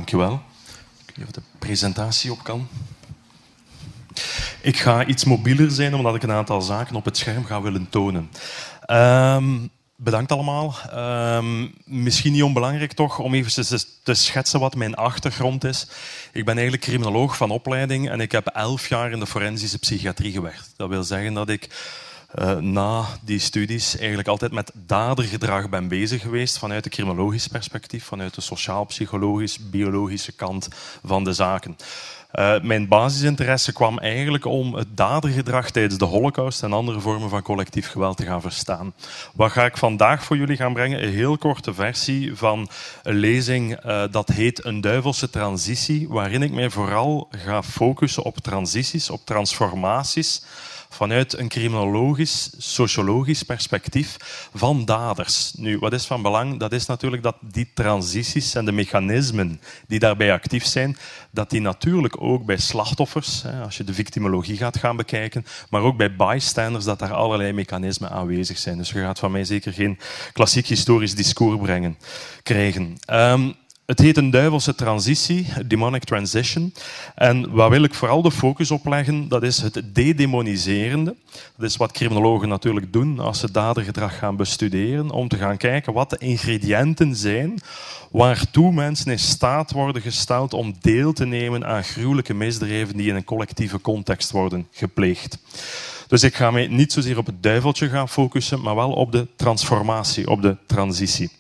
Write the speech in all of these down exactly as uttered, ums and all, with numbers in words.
Dankjewel. Ik weet niet of de presentatie op kan. Ik ga iets mobieler zijn, omdat ik een aantal zaken op het scherm ga willen tonen. Um, bedankt allemaal. Um, misschien niet onbelangrijk toch, om even te schetsen wat mijn achtergrond is. Ik ben eigenlijk criminoloog van opleiding en ik heb elf jaar in de forensische psychiatrie gewerkt. Dat wil zeggen dat ik uh, na die studies eigenlijk altijd met dadergedrag ben bezig geweest vanuit een criminologisch perspectief, vanuit de sociaal-psychologisch, biologische kant van de zaken. Uh, mijn basisinteresse kwam eigenlijk om het dadergedrag tijdens de Holocaust en andere vormen van collectief geweld te gaan verstaan. Wat ga ik vandaag voor jullie gaan brengen? Een heel korte versie van een lezing uh, dat heet Een duivelse transitie, waarin ik mij vooral ga focussen op transities, op transformaties, vanuit een criminologisch, sociologisch perspectief van daders. Nu, wat is van belang? Dat is natuurlijk dat die transities en de mechanismen die daarbij actief zijn, dat die natuurlijk ook bij slachtoffers, als je de victimologie gaat gaan bekijken, maar ook bij bystanders, dat daar allerlei mechanismen aanwezig zijn. Dus je gaat van mij zeker geen klassiek historisch discours brengen, krijgen. Um, Het heet een duivelse transitie, demonic transition. En waar wil ik vooral de focus op leggen, dat is het dedemoniserende. Dat is wat criminologen natuurlijk doen als ze dadergedrag gaan bestuderen, om te gaan kijken wat de ingrediënten zijn waartoe mensen in staat worden gesteld om deel te nemen aan gruwelijke misdrijven die in een collectieve context worden gepleegd. Dus ik ga mij niet zozeer op het duiveltje gaan focussen, maar wel op de transformatie, op de transitie.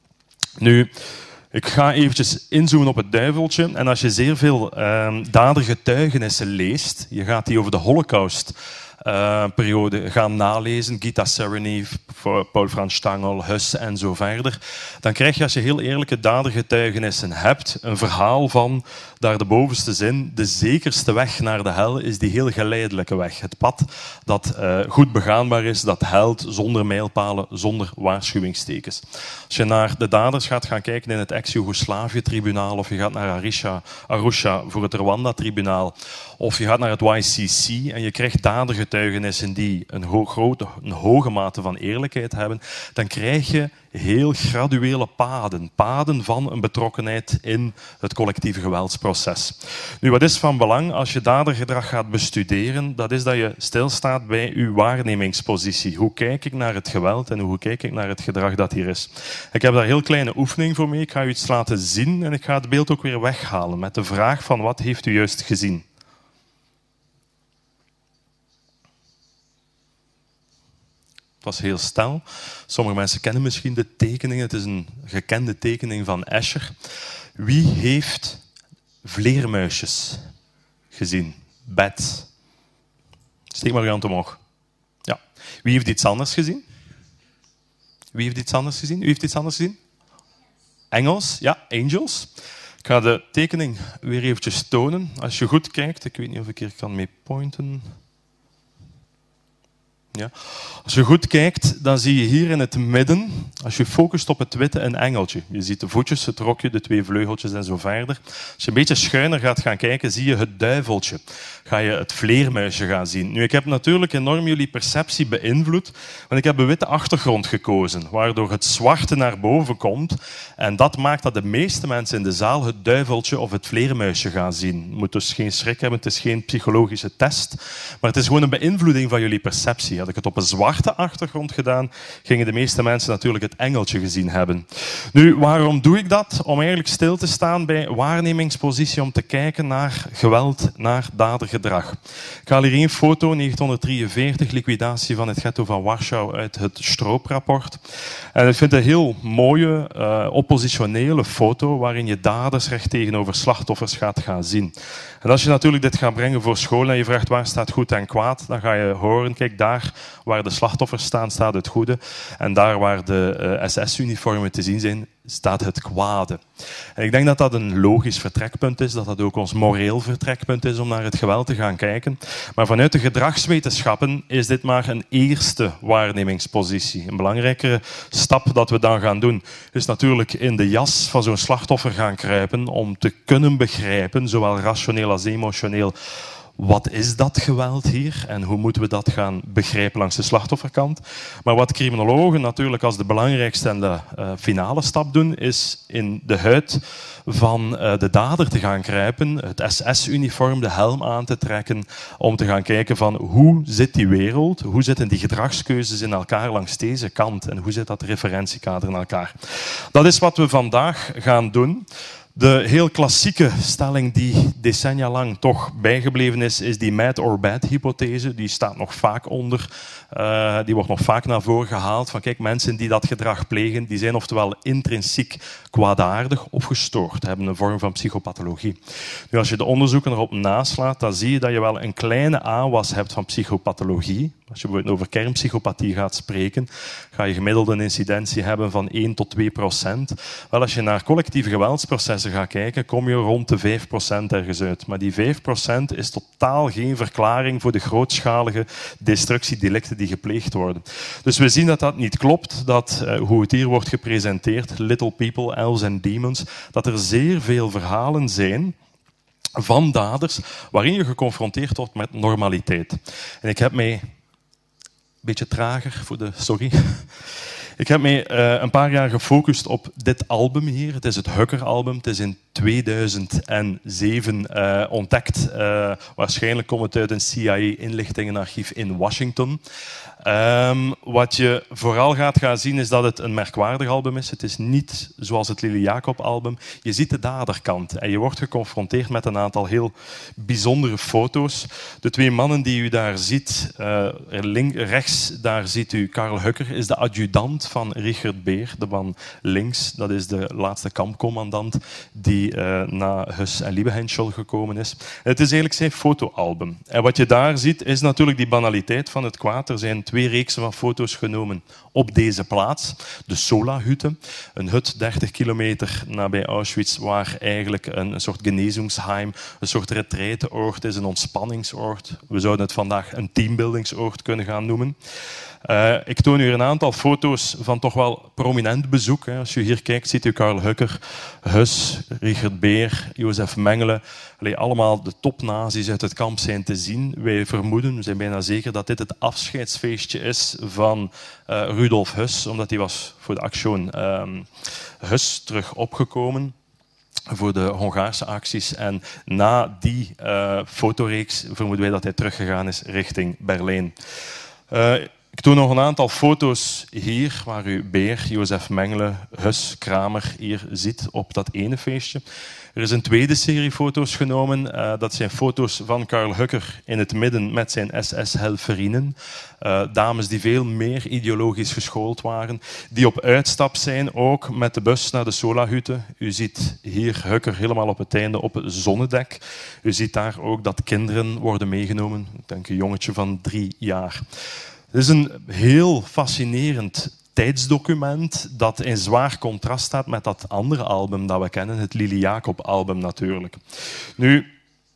Nu, ik ga eventjes inzoomen op het duiveltje. En als je zeer veel uh, dadergetuigenissen leest, je gaat die over de Holocaust-periode uh, gaan nalezen, Gita Sereny, Paul Franz Stangl, Hus en zo verder, dan krijg je, als je heel eerlijke dadergetuigenissen hebt, een verhaal van, daar de bovenste zin, de zekerste weg naar de hel is die heel geleidelijke weg. Het pad dat uh, goed begaanbaar is, dat helpt zonder mijlpalen, zonder waarschuwingstekens. Als je naar de daders gaat gaan kijken in het ex-Joegoslavië-tribunaal, of je gaat naar Arusha, Arusha voor het Rwanda-tribunaal, of je gaat naar het Y C C en je krijgt dadergetuigenissen die een, ho grote, een hoge mate van eerlijkheid hebben, dan krijg je heel graduele paden. Paden van een betrokkenheid in het collectieve geweldsproces. Nu, wat is van belang als je dadergedrag gaat bestuderen? Dat is dat je stilstaat bij je waarnemingspositie. Hoe kijk ik naar het geweld en hoe kijk ik naar het gedrag dat hier is? Ik heb daar een heel kleine oefening voor mee. Ik ga u iets laten zien en ik ga het beeld ook weer weghalen met de vraag van wat heeft u juist gezien? Het was heel stil. Sommige mensen kennen misschien de tekeningen. Het is een gekende tekening van Escher. Wie heeft vleermuisjes gezien? Bats. Steek maar uw hand omhoog. Ja. Wie heeft iets anders gezien? Wie heeft iets anders gezien? U heeft iets anders gezien? Engels? Ja, angels. Ik ga de tekening weer eventjes tonen. Als je goed kijkt, ik weet niet of ik hier kan mee pointen. Ja. Als je goed kijkt, dan zie je hier in het midden, als je focust op het witte, een engeltje. Je ziet de voetjes, het rokje, de twee vleugeltjes en zo verder. Als je een beetje schuiner gaat gaan kijken, zie je het duiveltje. Ga je het vleermuisje gaan zien. Nu, ik heb natuurlijk enorm jullie perceptie beïnvloed, want ik heb een witte achtergrond gekozen, waardoor het zwarte naar boven komt. En dat maakt dat de meeste mensen in de zaal het duiveltje of het vleermuisje gaan zien. Je moet dus geen schrik hebben, het is geen psychologische test, maar het is gewoon een beïnvloeding van jullie perceptie. Had ik het op een zwarte achtergrond gedaan, gingen de meeste mensen natuurlijk het engeltje gezien hebben. Nu, waarom doe ik dat? Om eigenlijk stil te staan bij waarnemingspositie, om te kijken naar geweld, naar dadergedrag. Ik haal hier één foto, negentien drieënveertig, liquidatie van het ghetto van Warschau uit het Stroop-rapport. En ik vind het een heel mooie, uh, oppositionele foto, waarin je daders recht tegenover slachtoffers gaat gaan zien. En als je natuurlijk dit gaat brengen voor school en je vraagt waar staat goed en kwaad, dan ga je horen, kijk, daar waar de slachtoffers staan, staat het goede. En daar waar de uh, S S-uniformen te zien zijn, staat het kwade. En ik denk dat dat een logisch vertrekpunt is, dat dat ook ons moreel vertrekpunt is om naar het geweld te gaan kijken. Maar vanuit de gedragswetenschappen is dit maar een eerste waarnemingspositie. Een belangrijkere stap dat we dan gaan doen, is natuurlijk in de jas van zo'n slachtoffer gaan kruipen om te kunnen begrijpen, zowel rationeel als emotioneel, wat is dat geweld hier en hoe moeten we dat gaan begrijpen langs de slachtofferkant. Maar wat criminologen natuurlijk als de belangrijkste en de uh, finale stap doen, is in de huid van uh, de dader te gaan kruipen, het S S-uniform, de helm aan te trekken, om te gaan kijken van hoe zit die wereld, hoe zitten die gedragskeuzes in elkaar langs deze kant en hoe zit dat referentiekader in elkaar. Dat is wat we vandaag gaan doen. De heel klassieke stelling die decennia lang toch bijgebleven is, is die mad or bad hypothese. Die staat nog vaak onder, uh, die wordt nog vaak naar voren gehaald. Van kijk, mensen die dat gedrag plegen, die zijn oftewel intrinsiek kwaadaardig of gestoord, hebben een vorm van psychopathologie. Nu, als je de onderzoeken erop naslaat, dan zie je dat je wel een kleine aanwas hebt van psychopathologie. Als je bijvoorbeeld over kernpsychopathie gaat spreken, ga je gemiddeld een incidentie hebben van één tot twee procent. Wel, als je naar collectieve geweldsprocessen gaat kijken, kom je rond de vijf procent ergens uit. Maar die vijf procent is totaal geen verklaring voor de grootschalige destructiedelicten die gepleegd worden. Dus we zien dat dat niet klopt, dat uh, hoe het hier wordt gepresenteerd, little people, elves en demons, dat er zeer veel verhalen zijn van daders waarin je geconfronteerd wordt met normaliteit. En ik heb mij beetje trager voor de sorry. Ik heb mij uh, een paar jaar gefocust op dit album hier. Het is het Hucker-album. Het is in tweeduizend zeven uh, ontdekt. Uh, waarschijnlijk komt het uit een C I A-inlichtingenarchief in Washington. Um, wat je vooral gaat gaan zien is dat het een merkwaardig album is. Het is niet zoals het Lily Jacob-album. Je ziet de daderkant en je wordt geconfronteerd met een aantal heel bijzondere foto's. De twee mannen die u daar ziet, uh, link, rechts daar ziet u Karl Hucker, is de adjudant van Richard Beer. De man links, dat is de laatste kampcommandant die uh, na Hus en Liebehenschel gekomen is. Het is eigenlijk zijn fotoalbum. En wat je daar ziet is natuurlijk die banaliteit van het kwaad. Er zijn twee reeksen van foto's genomen op deze plaats. De Sola-Hütte, een hut dertig kilometer nabij Auschwitz, waar eigenlijk een, een soort Genesungsheim, een soort retraiteoord is, een ontspanningsoord. We zouden het vandaag een teambuildingsoord kunnen gaan noemen. Uh, ik toon u een aantal foto's van toch wel prominent bezoek. Hè. Als je hier kijkt, ziet u Karl Hucker, Hus, Richard Beer, Jozef Mengele. Allee, allemaal de topnazi's uit het kamp zijn te zien. Wij vermoeden, we zijn bijna zeker, dat dit het afscheidsfeestje is van uh, Rudolf Hus, omdat hij was voor de actie uh, Hus terug opgekomen voor de Hongaarse acties. En na die uh, fotoreeks vermoeden wij dat hij teruggegaan is richting Berlijn. Uh, Ik toon nog een aantal foto's hier, waar u Beer, Jozef Mengele, Hus, Kramer hier ziet op dat ene feestje. Er is een tweede serie foto's genomen. Uh, dat zijn foto's van Karl Hucker in het midden met zijn S S-helferinnen. Uh, dames die veel meer ideologisch geschoold waren. Die op uitstap zijn, ook met de bus naar de Sola-Hütte. U ziet hier Hucker helemaal op het einde op het zonnedek. U ziet daar ook dat kinderen worden meegenomen. Ik denk een jongetje van drie jaar. Het is een heel fascinerend tijdsdocument dat in zwaar contrast staat met dat andere album dat we kennen, het Lily Jacob-album natuurlijk. Nu,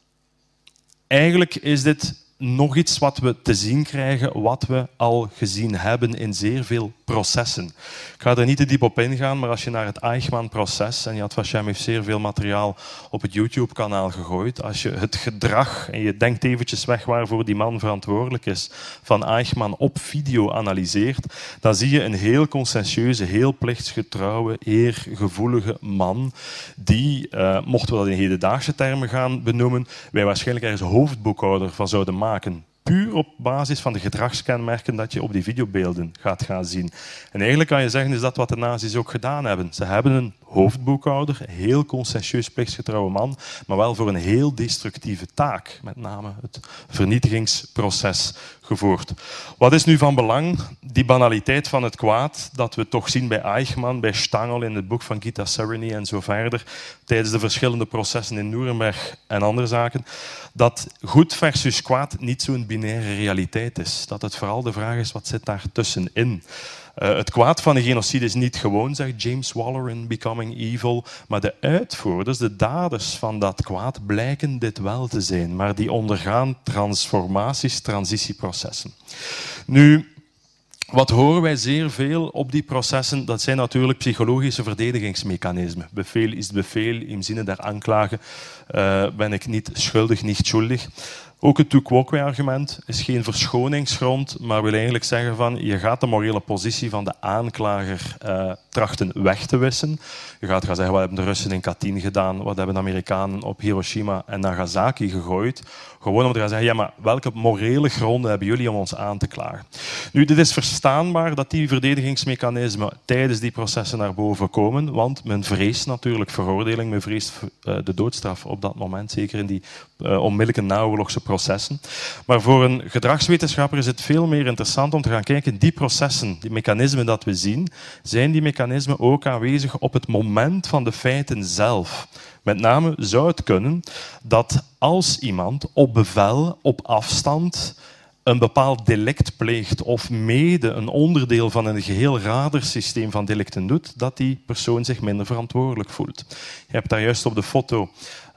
eigenlijk is dit nog iets wat we te zien krijgen, wat we al gezien hebben in zeer veel processen. Ik ga er niet te diep op ingaan, maar als je naar het Eichmann-proces, en Yad Vashem heeft zeer veel materiaal op het YouTube-kanaal gegooid, als je het gedrag, en je denkt eventjes weg waarvoor die man verantwoordelijk is, van Eichmann op video analyseert, dan zie je een heel conscientieuze, heel plichtsgetrouwe, eergevoelige man die, uh, mochten we dat in hedendaagse termen gaan benoemen, wij waarschijnlijk ergens hoofdboekhouder van zouden maken. Puur op basis van de gedragskenmerken dat je op die videobeelden gaat gaan zien. En eigenlijk kan je zeggen, is dat wat de nazi's ook gedaan hebben. Ze hebben een hoofdboekhouder, een heel conscientieus plichtsgetrouwe man, maar wel voor een heel destructieve taak, met name het vernietigingsproces gevoerd. Wat is nu van belang? Die banaliteit van het kwaad, dat we toch zien bij Eichmann, bij Stangl in het boek van Gita Sereny en zo verder, tijdens de verschillende processen in Nuremberg en andere zaken, dat goed versus kwaad niet zo'n binaire realiteit is. Dat het vooral de vraag is, wat zit daar tussenin? Uh, het kwaad van de genocide is niet gewoon, zegt James Waller in Becoming Evil, maar de uitvoerders, de daders van dat kwaad, blijken dit wel te zijn, maar die ondergaan transformaties, transitieprocessen. Nu, wat horen wij zeer veel op die processen? Dat zijn natuurlijk psychologische verdedigingsmechanismen. Befehl is befehl, im Sinne der Anklage. uh, ben ik niet schuldig, niet schuldig. Ook het tu quoque argument is geen verschoningsgrond, maar wil eigenlijk zeggen van je gaat de morele positie van de aanklager uh, trachten weg te wissen. Je gaat gaan zeggen wat hebben de Russen in Katyn gedaan, wat hebben de Amerikanen op Hiroshima en Nagasaki gegooid. Gewoon om te gaan zeggen, ja, maar welke morele gronden hebben jullie om ons aan te klagen? Nu, dit is verstaanbaar dat die verdedigingsmechanismen tijdens die processen naar boven komen, want men vreest natuurlijk veroordeling, men vreest uh, de doodstraf op dat moment, zeker in die uh, onmiddellijke naoorlogse processen. Maar voor een gedragswetenschapper is het veel meer interessant om te gaan kijken, die processen, die mechanismen dat we zien, zijn die mechanismen ook aanwezig op het moment van de feiten zelf? Met name zou het kunnen dat als iemand op bevel, op afstand, een bepaald delict pleegt of mede een onderdeel van een geheel radarsysteem van delicten doet, dat die persoon zich minder verantwoordelijk voelt. Je hebt daar juist op de foto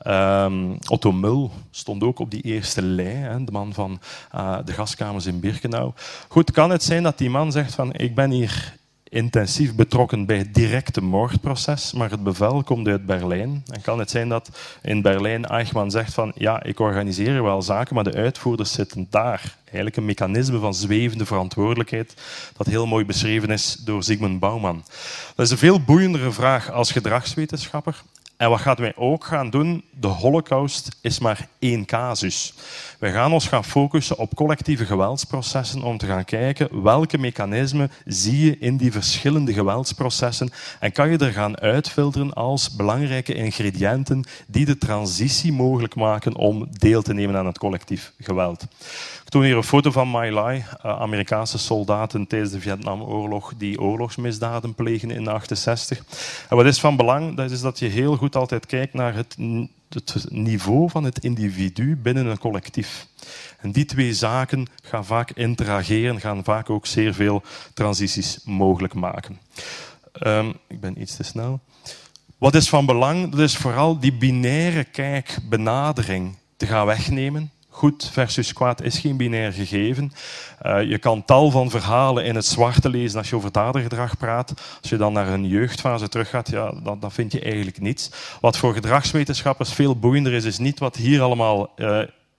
um, Otto Mul, stond ook op die eerste lei, hè, de man van uh, de gaskamers in Birkenau. Goed, kan het zijn dat die man zegt van ik ben hier intensief betrokken bij het directe moordproces, maar het bevel komt uit Berlijn. En kan het zijn dat in Berlijn Eichmann zegt van ja, ik organiseer wel zaken, maar de uitvoerders zitten daar. Eigenlijk een mechanisme van zwevende verantwoordelijkheid dat heel mooi beschreven is door Zygmunt Bauman. Dat is een veel boeiendere vraag als gedragswetenschapper. En wat gaan wij ook gaan doen? De Holocaust is maar één casus. Wij gaan ons gaan focussen op collectieve geweldsprocessen om te gaan kijken welke mechanismen zie je in die verschillende geweldsprocessen en kan je er gaan uitfilteren als belangrijke ingrediënten die de transitie mogelijk maken om deel te nemen aan het collectief geweld. Ik toon hier een foto van My Lai, Amerikaanse soldaten tijdens de Vietnamoorlog die oorlogsmisdaden plegen in achtenzestig. En wat is van belang? Dat is dat je heel goed altijd kijkt naar het, het niveau van het individu binnen een collectief. En die twee zaken gaan vaak interageren, gaan vaak ook zeer veel transities mogelijk maken. Um, ik ben iets te snel. Wat is van belang? Dat is vooral die binaire kijkbenadering te gaan wegnemen. Goed versus kwaad is geen binair gegeven. Uh, je kan tal van verhalen in het zwarte lezen als je over dadergedrag praat. Als je dan naar een jeugdfase teruggaat, ja, dan, dan vind je eigenlijk niets. Wat voor gedragswetenschappers veel boeiender is, is niet wat hier allemaal uh,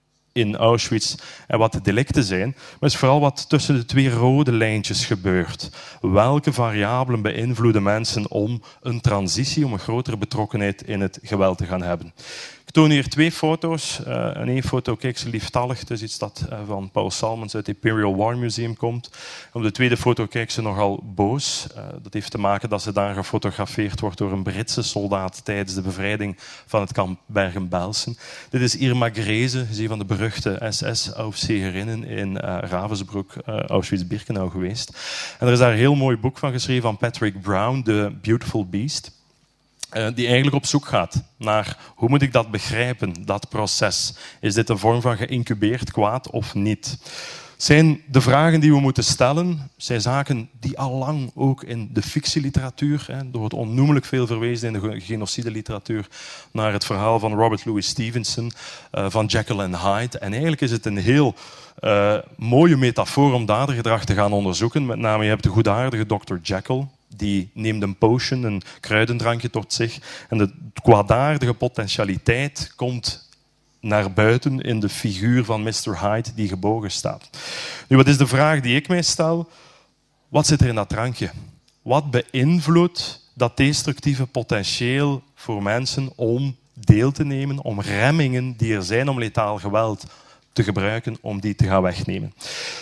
in Auschwitz en wat de delicten zijn, maar het is vooral wat tussen de twee rode lijntjes gebeurt. Welke variabelen beïnvloeden mensen om een transitie, om een grotere betrokkenheid in het geweld te gaan hebben? Ik toon hier twee foto's. Uh, in één foto kijkt ze lieftallig. Het is iets dat uh, van Paul Salmons uit het Imperial War Museum komt. Op de tweede foto kijkt ze nogal boos. Uh, dat heeft te maken dat ze daar gefotografeerd wordt door een Britse soldaat tijdens de bevrijding van het kamp Bergen-Belsen. Dit is Irma Grese, een van de beruchte S S-aufseherinnen in uh, Ravensbrück, uh, Auschwitz-Birkenau geweest. En er is daar een heel mooi boek van geschreven van Patrick Brown, The Beautiful Beast. Uh, die eigenlijk op zoek gaat naar hoe moet ik dat begrijpen, dat proces. Is dit een vorm van geïncubeerd kwaad of niet? Zijn de vragen die we moeten stellen, zijn zaken die al lang ook in de fictieliteratuur, hè, er wordt onnoemelijk veel verwezen in de genocidelijteratuur naar het verhaal van Robert Louis Stevenson, uh, van Jekyll and Hyde. En eigenlijk is het een heel uh, mooie metafoor om dadergedrag te gaan onderzoeken. Met name, je hebt de goedaardige dokter Jekyll. Die neemt een potion, een kruidendrankje tot zich. En de kwaadaardige potentialiteit komt naar buiten in de figuur van mister Hyde die gebogen staat. Nu, wat is de vraag die ik mij stel? Wat zit er in dat drankje? Wat beïnvloedt dat destructieve potentieel voor mensen om deel te nemen, om remmingen die er zijn om letaal geweld te gebruiken, om die te gaan wegnemen?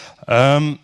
Um,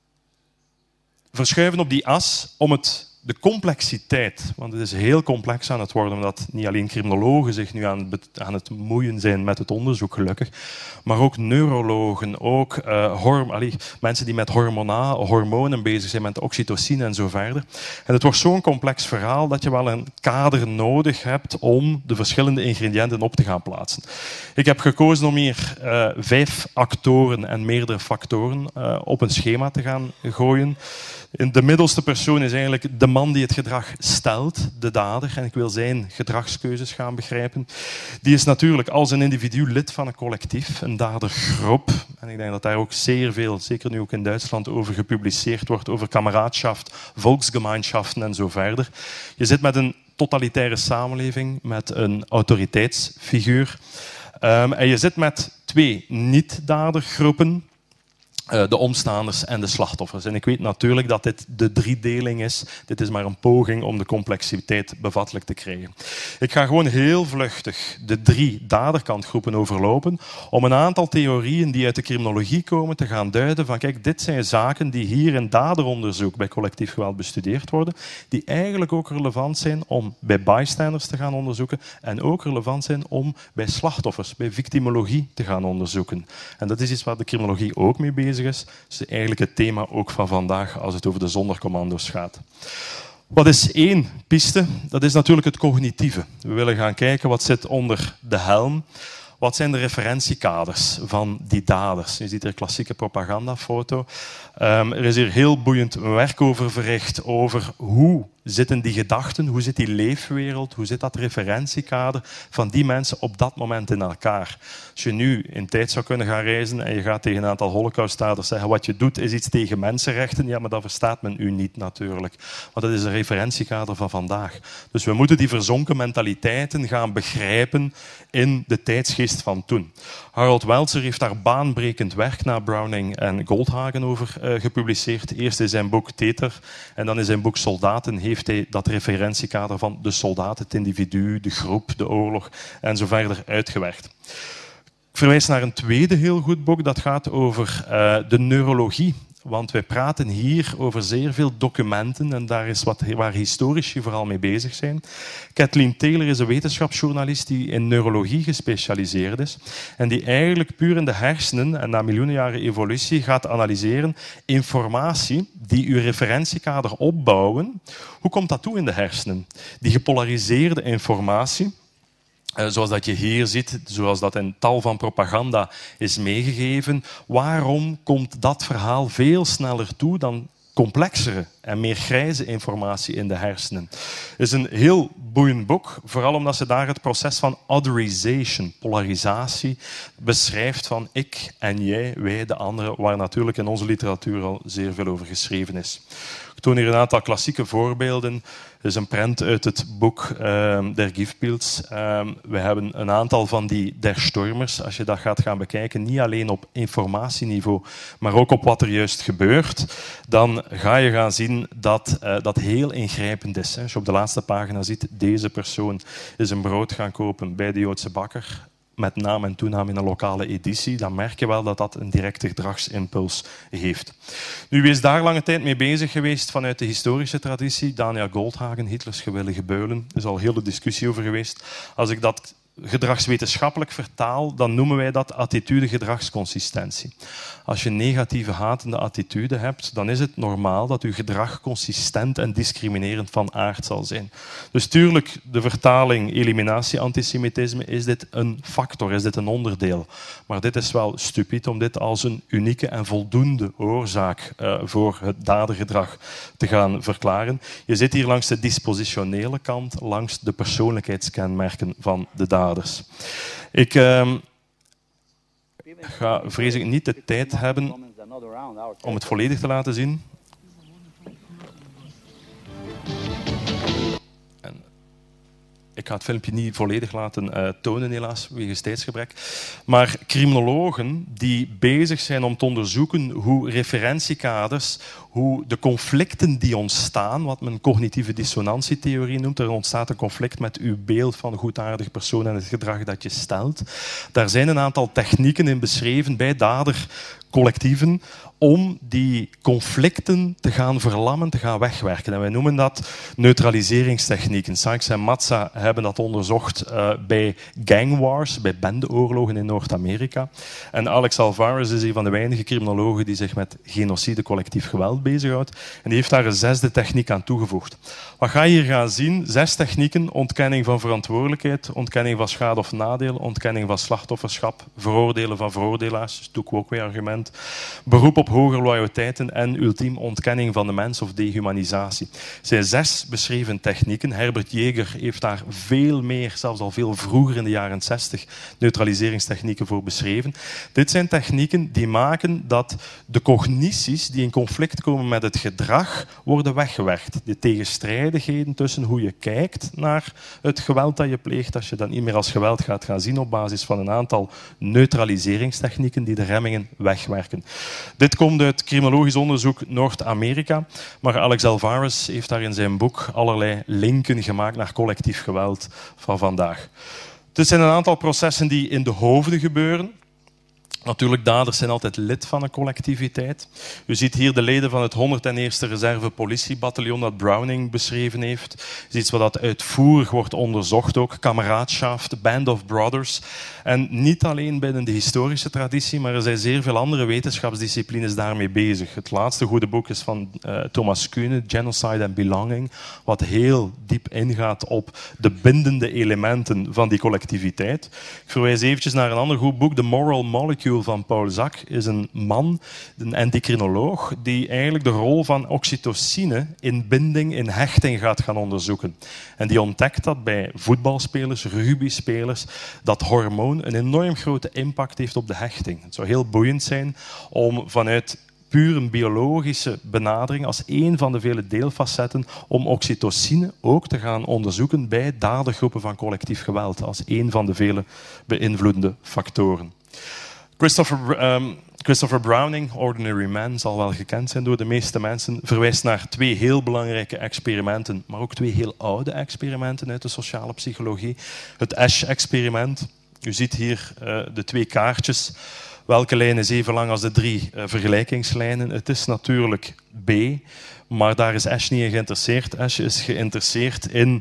verschuiven op die as om het, de complexiteit, want het is heel complex aan het worden, omdat niet alleen criminologen zich nu aan het, aan het moeien zijn met het onderzoek, gelukkig, maar ook neurologen, ook uh, horm, allee, mensen die met hormona, hormonen bezig zijn, met oxytocine en zo verder. En het wordt zo'n complex verhaal dat je wel een kader nodig hebt om de verschillende ingrediënten op te gaan plaatsen. Ik heb gekozen om hier uh, vijf actoren en meerdere factoren uh, op een schema te gaan gooien. De middelste persoon is eigenlijk de man die het gedrag stelt, de dader. En ik wil zijn gedragskeuzes gaan begrijpen. Die is natuurlijk als een individu lid van een collectief, een dadergroep. En ik denk dat daar ook zeer veel, zeker nu ook in Duitsland, over gepubliceerd wordt, over kameradschaft, volksgemeenschaften en zo verder. Je zit met een totalitaire samenleving met een autoriteitsfiguur. Um, en je zit met twee niet-dadergroepen. Uh, de omstaanders en de slachtoffers. En ik weet natuurlijk dat dit de driedeling is. Dit is maar een poging om de complexiteit bevattelijk te krijgen. Ik ga gewoon heel vluchtig de drie daderkantgroepen overlopen om een aantal theorieën die uit de criminologie komen te gaan duiden van kijk, dit zijn zaken die hier in daderonderzoek bij collectief geweld bestudeerd worden, die eigenlijk ook relevant zijn om bij bystanders te gaan onderzoeken en ook relevant zijn om bij slachtoffers, bij victimologie te gaan onderzoeken. En dat is iets waar de criminologie ook mee bezig is. Dat is eigenlijk het thema ook van vandaag als het over de zondercommando's gaat. Wat is één piste? Dat is natuurlijk het cognitieve. We willen gaan kijken wat zit onder de helm. Wat zijn de referentiekaders van die daders? Je ziet hier een klassieke propagandafoto. Um, er is hier heel boeiend werk over verricht over hoe zitten die gedachten, hoe zit die leefwereld, hoe zit dat referentiekader van die mensen op dat moment in elkaar. Als je nu in tijd zou kunnen gaan reizen en je gaat tegen een aantal holocaustdaders zeggen wat je doet is iets tegen mensenrechten, ja, maar dat verstaat men u niet natuurlijk. Want dat is een referentiekader van vandaag. Dus we moeten die verzonken mentaliteiten gaan begrijpen in de tijdsgeest van toen. Harold Welzer heeft daar baanbrekend werk na Browning en Goldhagen over uh, gepubliceerd. Eerst in zijn boek Theter en dan in zijn boek Soldaten heeft hij dat referentiekader van de soldaat, het individu, de groep, de oorlog en zo verder uitgewerkt. Ik verwijs naar een tweede heel goed boek dat gaat over uh, de neurologie. Want wij praten hier over zeer veel documenten en daar is wat, waar historici vooral mee bezig zijn. Kathleen Taylor is een wetenschapsjournalist die in neurologie gespecialiseerd is en die eigenlijk puur in de hersenen en na miljoenen jaren evolutie gaat analyseren informatie die uw referentiekader opbouwen. Hoe komt dat toe in de hersenen? Die gepolariseerde informatie, Uh, zoals dat je hier ziet, zoals dat in tal van propaganda is meegegeven. Waarom komt dat verhaal veel sneller toe dan complexere en meer grijze informatie in de hersenen? Het is een heel boeiend boek, vooral omdat ze daar het proces van otherization, polarisatie, beschrijft van ik en jij, wij, de anderen, waar natuurlijk in onze literatuur al zeer veel over geschreven is. Ik toon hier een aantal klassieke voorbeelden. Er is een prent uit het boek um, Der Giftpilz. Um, we hebben een aantal van die Der Stormers. Als je dat gaat gaan bekijken, niet alleen op informatieniveau, maar ook op wat er juist gebeurt, dan ga je gaan zien dat uh, dat heel ingrijpend is. Als je op de laatste pagina ziet, deze persoon is een brood gaan kopen bij de Joodse bakker, met naam en toenaam in een lokale editie, dan merk je wel dat dat een directe gedragsimpuls heeft. Nu, wie is daar lange tijd mee bezig geweest vanuit de historische traditie? Daniel Goldhagen, Hitlers gewillige beulen. Er is al heel de discussie over geweest. Als ik dat gedragswetenschappelijk vertaal, dan noemen wij dat attitude-gedragsconsistentie. Als je negatieve, hatende attitude hebt, dan is het normaal dat je gedrag consistent en discriminerend van aard zal zijn. Dus tuurlijk, de vertaling eliminatie-antisemitisme, is dit een factor, is dit een onderdeel. Maar dit is wel stupid om dit als een unieke en voldoende oorzaak uh, voor het dadergedrag te gaan verklaren. Je zit hier langs de dispositionele kant, langs de persoonlijkheidskenmerken van de daders. Ik uh, ga vrees ik niet de tijd hebben om het volledig te laten zien. En ik ga het filmpje niet volledig laten uh, tonen, helaas, wegens tijdsgebrek. Maar criminologen die bezig zijn om te onderzoeken hoe referentiekaders, hoe de conflicten die ontstaan, wat men cognitieve dissonantietheorie noemt, er ontstaat een conflict met uw beeld van een goedaardig persoon en het gedrag dat je stelt. Daar zijn een aantal technieken in beschreven bij dadercollectieven om die conflicten te gaan verlammen, te gaan wegwerken. En wij noemen dat neutraliseringstechnieken. Sykes en Matza hebben dat onderzocht uh, bij gang wars, bij bendeoorlogen in Noord-Amerika. En Alex Alvarez is een van de weinige criminologen die zich met genocide, collectief geweld bezighoudt. En die heeft daar een zesde techniek aan toegevoegd. Wat ga je hier gaan zien? Zes technieken: ontkenning van verantwoordelijkheid, ontkenning van schade of nadeel, ontkenning van slachtofferschap, veroordelen van veroordelaars, dus doe ik ook weer argument, beroep op hoger loyaliteiten en ultiem ontkenning van de mens of dehumanisatie. Het zijn zes beschreven technieken. Herbert Jäger heeft daar veel meer, zelfs al veel vroeger in de jaren zestig, neutraliseringstechnieken voor beschreven. Dit zijn technieken die maken dat de cognities die in conflict komen met het gedrag worden weggewerkt. De tegenstrijdigheden tussen hoe je kijkt naar het geweld dat je pleegt, als je dat niet meer als geweld gaat gaan zien op basis van een aantal neutraliseringstechnieken die de remmingen wegwerken. Dit komt uit criminologisch onderzoek Noord-Amerika, maar Alex Alvarez heeft daar in zijn boek allerlei linken gemaakt naar collectief geweld van vandaag. Het zijn een aantal processen die in de hoofden gebeuren. Natuurlijk, daders zijn altijd lid van een collectiviteit. U ziet hier de leden van het honderdéérste Reserve Politiebataljon dat Browning beschreven heeft. Het is iets wat uitvoerig wordt onderzocht ook. Kameraadschap, Band of Brothers. En niet alleen binnen de historische traditie, maar er zijn zeer veel andere wetenschapsdisciplines daarmee bezig. Het laatste goede boek is van uh, Thomas Kuhne, Genocide and Belonging, wat heel diep ingaat op de bindende elementen van die collectiviteit. Ik verwijs eventjes naar een ander goed boek, The Moral Molecule van Paul Zak, is een man, een endocrinoloog, die eigenlijk de rol van oxytocine in binding, in hechting gaat gaan onderzoeken. En die ontdekt dat bij voetbalspelers, rugbyspelers, dat hormoon een enorm grote impact heeft op de hechting. Het zou heel boeiend zijn om vanuit puur een biologische benadering als één van de vele deelfacetten om oxytocine ook te gaan onderzoeken bij dadergroepen van collectief geweld als één van de vele beïnvloedende factoren. Christopher, um, Christopher Browning, Ordinary Man, zal wel gekend zijn door de meeste mensen, verwijst naar twee heel belangrijke experimenten, maar ook twee heel oude experimenten uit de sociale psychologie. Het Asch-experiment. U ziet hier uh, de twee kaartjes. Welke lijn is even lang als de drie uh, vergelijkingslijnen? Het is natuurlijk B, maar daar is Asch niet in geïnteresseerd. Asch is geïnteresseerd in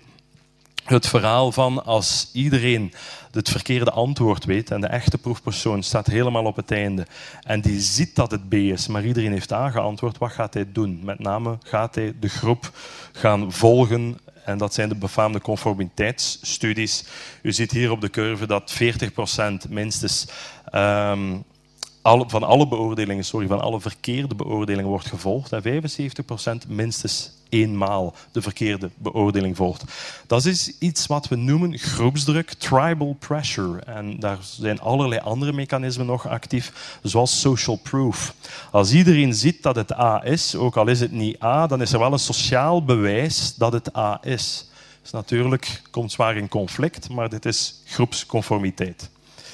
het verhaal van als iedereen het verkeerde antwoord weet en de echte proefpersoon staat helemaal op het einde en die ziet dat het B is, maar iedereen heeft A geantwoord, wat gaat hij doen? Met name gaat hij de groep gaan volgen en dat zijn de befaamde conformiteitsstudies. U ziet hier op de curve dat veertig procent minstens um, alle, van alle beoordelingen, sorry, van alle verkeerde beoordelingen wordt gevolgd en vijfenzeventig procent minstens eenmaal de verkeerde beoordeling volgt. Dat is iets wat we noemen groepsdruk, tribal pressure. En daar zijn allerlei andere mechanismen nog actief, zoals social proof. Als iedereen ziet dat het A is, ook al is het niet A, dan is er wel een sociaal bewijs dat het A is. Dus natuurlijk komt zwaar in conflict, maar dit is groepsconformiteit.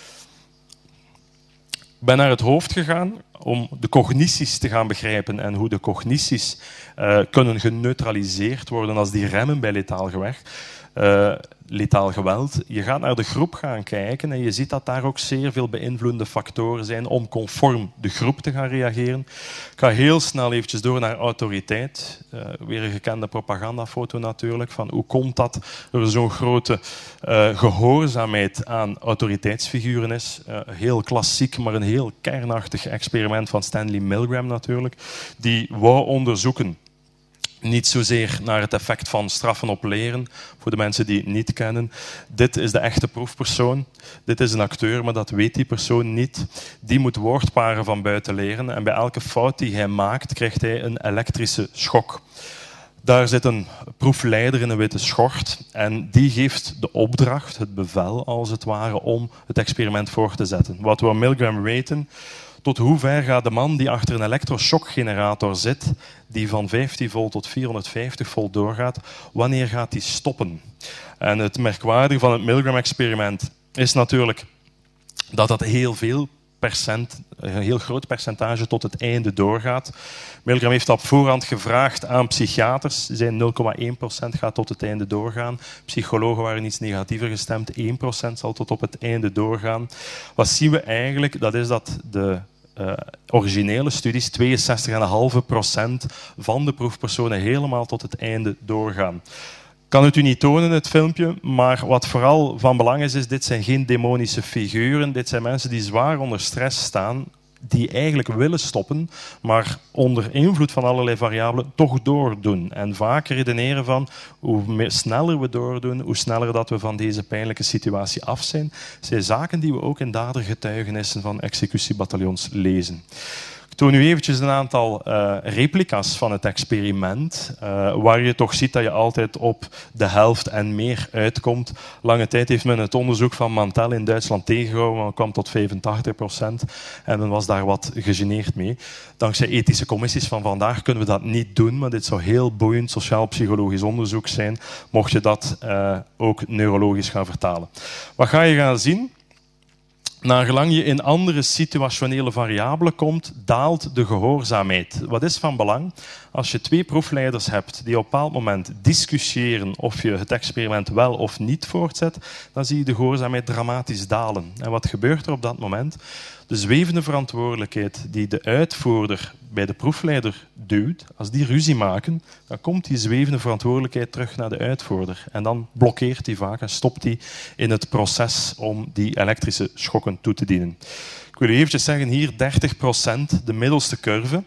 Ik ben naar het hoofd gegaan om de cognities te gaan begrijpen en hoe de cognities uh, kunnen geneutraliseerd worden als die remmen bij letaal geweld. Uh, letaal geweld. Je gaat naar de groep gaan kijken en je ziet dat daar ook zeer veel beïnvloedende factoren zijn om conform de groep te gaan reageren. Ik ga heel snel eventjes door naar autoriteit. Uh, weer een gekende propagandafoto natuurlijk. Van hoe komt dat er zo'n grote uh, gehoorzaamheid aan autoriteitsfiguren is. Uh, heel klassiek, maar een heel kernachtig experiment van Stanley Milgram natuurlijk. Die wou onderzoeken niet zozeer naar het effect van straffen op leren, voor de mensen die het niet kennen. Dit is de echte proefpersoon. Dit is een acteur, maar dat weet die persoon niet. Die moet woordparen van buiten leren en bij elke fout die hij maakt, krijgt hij een elektrische schok. Daar zit een proefleider in een witte schort en die geeft de opdracht, het bevel als het ware, om het experiment voor te zetten. Wat we Milgram weten, tot hoe ver gaat de man die achter een elektroshockgenerator zit, die van vijftien volt tot vierhonderdvijftig volt doorgaat, wanneer gaat die stoppen? En het merkwaardige van het Milgram-experiment is natuurlijk dat dat heel veel percent, een heel groot percentage tot het einde doorgaat. Milgram heeft op voorhand gevraagd aan psychiaters. Ze zijn nul komma één procent gaat tot het einde doorgaan. Psychologen waren iets negatiever gestemd. één procent zal tot op het einde doorgaan. Wat zien we eigenlijk? Dat is dat de uh, originele studies tweeënzestig komma vijf procent van de proefpersonen helemaal tot het einde doorgaan. Ik kan het u niet tonen, het filmpje, maar wat vooral van belang is, is dit zijn geen demonische figuren. Dit zijn mensen die zwaar onder stress staan, die eigenlijk willen stoppen, maar onder invloed van allerlei variabelen toch doordoen. En vaak redeneren van hoe sneller we doordoen, hoe sneller dat we van deze pijnlijke situatie af zijn. Dat zijn zaken die we ook in dadergetuigenissen van executiebataljons lezen. Ik toon u eventjes een aantal uh, replica's van het experiment, uh, waar je toch ziet dat je altijd op de helft en meer uitkomt. Lange tijd heeft men het onderzoek van Mantel in Duitsland tegengehouden, maar men kwam tot vijfentachtig procent en men was daar wat gegeneerd mee. Dankzij ethische commissies van vandaag kunnen we dat niet doen, maar dit zou heel boeiend sociaal-psychologisch onderzoek zijn, mocht je dat uh, ook neurologisch gaan vertalen. Wat ga je gaan zien? Naargelang je in andere situationele variabelen komt, daalt de gehoorzaamheid. Wat is van belang? Als je twee proefleiders hebt die op een bepaald moment discussiëren of je het experiment wel of niet voortzet, dan zie je de gehoorzaamheid dramatisch dalen. En wat gebeurt er op dat moment? De zwevende verantwoordelijkheid die de uitvoerder bij de proefleider duwt, als die ruzie maken, dan komt die zwevende verantwoordelijkheid terug naar de uitvoerder. En dan blokkeert die vaak en stopt die in het proces om die elektrische schokken toe te dienen. Ik wil u eventjes zeggen, hier dertig procent, de middelste curve.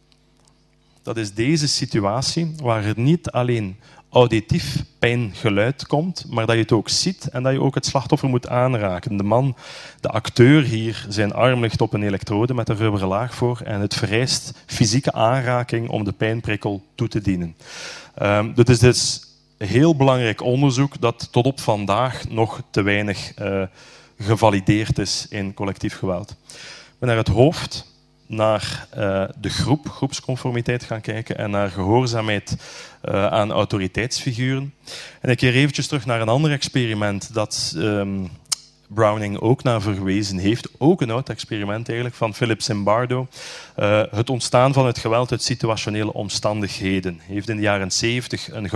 Dat is deze situatie waar er niet alleen auditief pijngeluid komt, maar dat je het ook ziet en dat je ook het slachtoffer moet aanraken. De man, de acteur hier, zijn arm ligt op een elektrode met een rubberen laag voor en het vereist fysieke aanraking om de pijnprikkel toe te dienen. Um, dit is dus een heel belangrijk onderzoek dat tot op vandaag nog te weinig uh, gevalideerd is in collectief geweld. Ik ben naar het hoofd, naar uh, de groep, groepsconformiteit gaan kijken en naar gehoorzaamheid uh, aan autoriteitsfiguren. En ik keer eventjes terug naar een ander experiment dat um, Browning ook naar verwezen heeft. Ook een oud experiment eigenlijk van Philip Zimbardo. Uh, het ontstaan van het geweld uit situationele omstandigheden. Hij heeft in de jaren zeventig een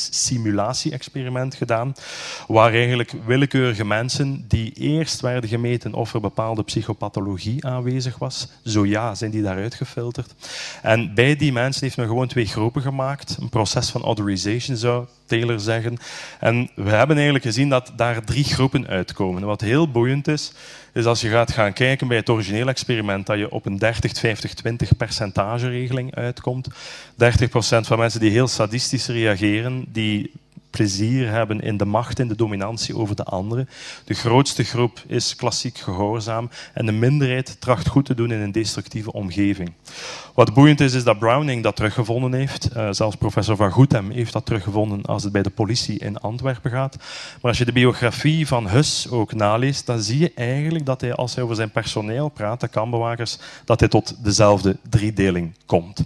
gevangenissimulatie-experiment gedaan, waar eigenlijk willekeurige mensen die eerst werden gemeten of er bepaalde psychopathologie aanwezig was, zo ja, zijn die daaruit gefilterd. En bij die mensen heeft men gewoon twee groepen gemaakt. Een proces van otherization zou Taylor zeggen. En we hebben eigenlijk gezien dat daar drie groepen uitkomen. En wat heel boeiend is, is als je gaat gaan kijken bij het originele experiment, dat je op een dertig vijftig twintig percentageregeling uitkomt. dertig procent van mensen die heel sadistisch reageren, die plezier hebben in de macht en de dominantie over de anderen. De grootste groep is klassiek gehoorzaam en de minderheid tracht goed te doen in een destructieve omgeving. Wat boeiend is, is dat Browning dat teruggevonden heeft. Uh, zelfs professor Van Goethem heeft dat teruggevonden als het bij de politie in Antwerpen gaat. Maar als je de biografie van Hus ook naleest, dan zie je eigenlijk dat hij, als hij over zijn personeel praat, de kampbewakers, dat hij tot dezelfde driedeling komt.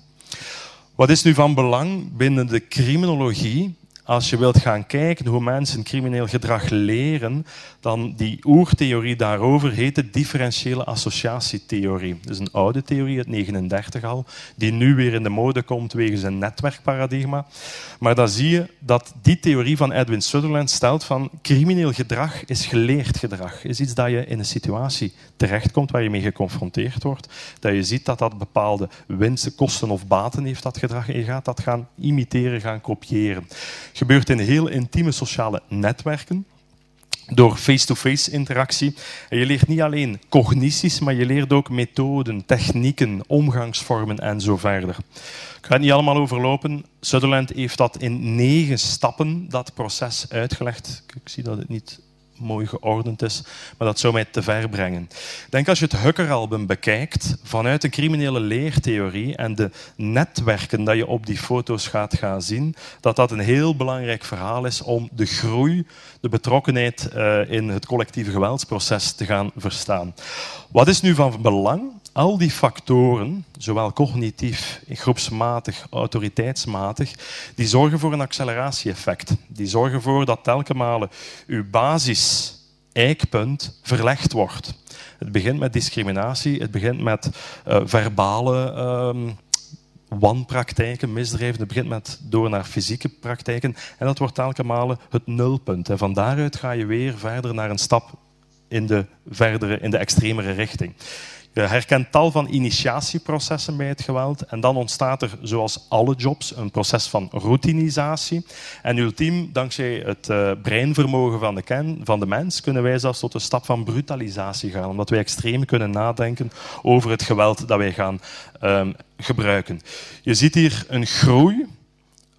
Wat is nu van belang binnen de criminologie? Als je wilt gaan kijken hoe mensen crimineel gedrag leren, dan die oertheorie daarover heet de differentiële associatietheorie. Dat is een oude theorie uit negenendertig al, die nu weer in de mode komt wegens een netwerkparadigma. Maar dan zie je dat die theorie van Edwin Sutherland stelt van crimineel gedrag is geleerd gedrag. Is iets dat je in een situatie terechtkomt waar je mee geconfronteerd wordt, dat je ziet dat dat bepaalde winsten, kosten of baten heeft, dat gedrag, en je gaat dat gaan imiteren, gaan kopiëren. Gebeurt in heel intieme sociale netwerken, door face-to-face interactie. En je leert niet alleen cognities, maar je leert ook methoden, technieken, omgangsvormen en zo verder. Ik ga het niet allemaal overlopen. Sutherland heeft dat in negen stappen, dat proces, uitgelegd. Ik zie dat het niet mooi geordend is, maar dat zou mij te ver brengen. Ik denk als je het Hucker-album bekijkt, vanuit een criminele leertheorie en de netwerken dat je op die foto's gaat gaan zien, dat dat een heel belangrijk verhaal is om de groei, de betrokkenheid uh, in het collectieve geweldsproces te gaan verstaan. Wat is nu van belang? Al die factoren, zowel cognitief, groepsmatig, autoriteitsmatig, die zorgen voor een acceleratie-effect. Die zorgen ervoor dat telkens malen uw basis-eikpunt verlegd wordt. Het begint met discriminatie, het begint met uh, verbale uh, wanpraktijken, misdrijven. Het begint met door naar fysieke praktijken en dat wordt telkens malen het nulpunt. En van daaruit ga je weer verder naar een stap in de, verdere, in de extremere richting. Je herkent tal van initiatieprocessen bij het geweld en dan ontstaat er, zoals alle jobs, een proces van routinisatie. En ultiem, dankzij het uh, breinvermogen van de, ken, van de mens, kunnen wij zelfs tot een stap van brutalisatie gaan, omdat wij extreem kunnen nadenken over het geweld dat wij gaan um, gebruiken. Je ziet hier een groei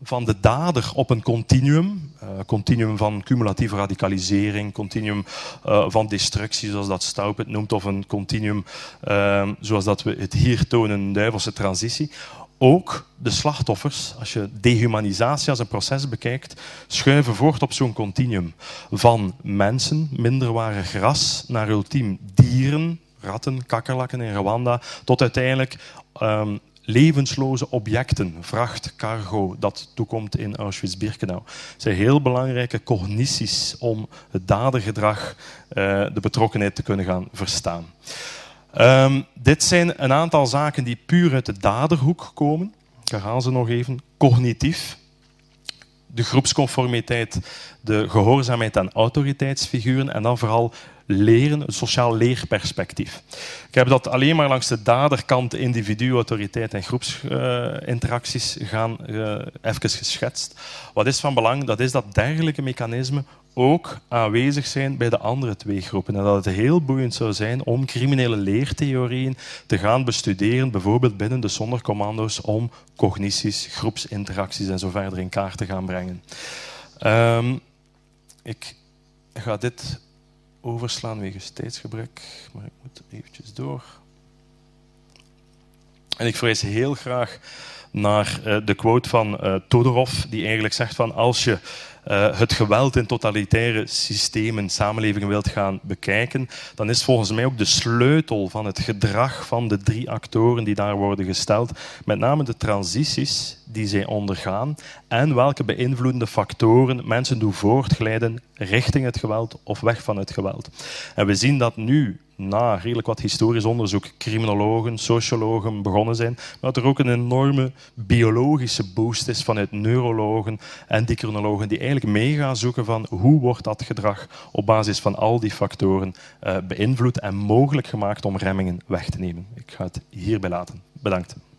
van de dader op een continuum, uh, continuum van cumulatieve radicalisering, continuum uh, van destructie, zoals dat Staub het noemt, of een continuum, uh, zoals dat we het hier tonen, een duivelse transitie. Ook de slachtoffers, als je dehumanisatie als een proces bekijkt, schuiven voort op zo'n continuum. Van mensen, minderwaardig ras, naar ultiem dieren, ratten, kakkerlakken in Rwanda, tot uiteindelijk um, levensloze objecten, vracht, cargo, dat toekomt in Auschwitz-Birkenau. Het zijn heel belangrijke cognities om het dadergedrag, uh, de betrokkenheid te kunnen gaan verstaan. Um, dit zijn een aantal zaken die puur uit de daderhoek komen. Ik herhaal ze nog even. Cognitief. De groepsconformiteit, de gehoorzaamheid aan autoriteitsfiguren en dan vooral leren, het sociaal leerperspectief. Ik heb dat alleen maar langs de daderkant, individu, autoriteit en groepsinteracties uh, gaan uh, even geschetst. Wat is van belang? Dat is dat dergelijke mechanismen ook aanwezig zijn bij de andere twee groepen. En dat het heel boeiend zou zijn om criminele leertheorieën te gaan bestuderen, bijvoorbeeld binnen de Sonderkommando's, om cognities, groepsinteracties en zo verder in kaart te gaan brengen. Um, ik ga dit overslaan wegens tijdsgebrek, maar ik moet eventjes door. En ik verwijs heel graag naar uh, de quote van uh, Todorov, die eigenlijk zegt van als je uh, het geweld in totalitaire systemen, samenlevingen wilt gaan bekijken, dan is volgens mij ook de sleutel van het gedrag van de drie actoren die daar worden gesteld, met name de transities die zij ondergaan en welke beïnvloedende factoren mensen doen voortglijden richting het geweld of weg van het geweld. En we zien dat nu, na redelijk wat historisch onderzoek, criminologen, sociologen begonnen zijn, maar dat er ook een enorme biologische boost is vanuit neurologen en endocrinologen die eigenlijk mee gaan zoeken van hoe wordt dat gedrag op basis van al die factoren uh, beïnvloed en mogelijk gemaakt om remmingen weg te nemen. Ik ga het hierbij laten. Bedankt.